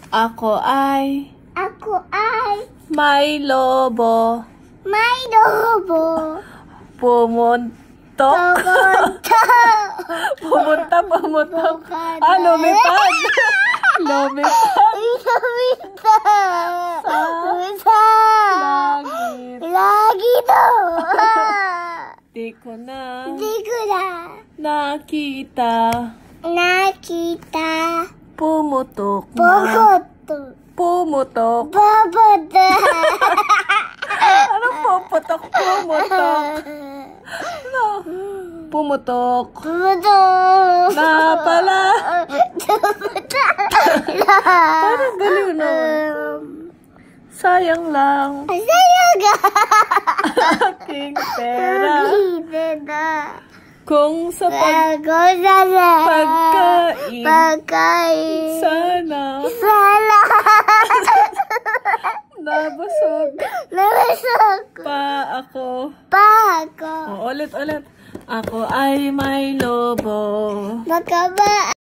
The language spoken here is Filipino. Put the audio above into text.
Ako ay may lobo. Pumuntok. Pumutok. Lumipad. Sa langit. Di ko na nakita. Pumutok. Ano puputok? No. Pumutok. Na pala. Parang galiw naman. Sayang lang. Aking pera. Kung sa pagkain. Sana. Nabusog. Pa ako. Ulit. Ako ay may lobo.